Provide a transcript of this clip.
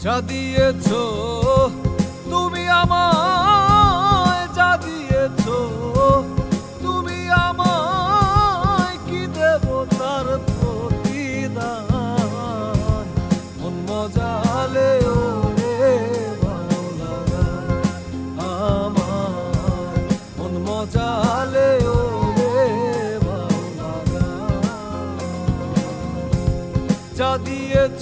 যা দিয়েছো তুমি আমায়, যা দিয়েছো তুমি আমায়, কি দেব তার প্রতিদান। মন মজালে ওরে ভালো লাগা আমার, মন মজালে ওরে ভালো লাগা। যা দিয়েছো